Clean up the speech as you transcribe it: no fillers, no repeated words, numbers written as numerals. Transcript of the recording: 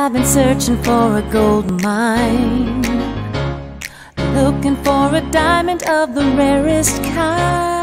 I've been searching for a gold mine, looking for a diamond of the rarest kind.